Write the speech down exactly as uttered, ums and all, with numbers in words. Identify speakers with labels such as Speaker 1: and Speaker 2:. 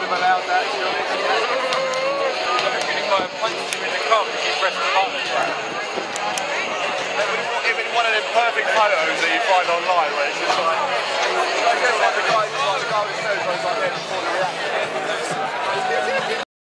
Speaker 1: have allowed that, to be honest. The guy punched you in the car because you pressed the button. It would be one of them perfect photos that you find online where it's just like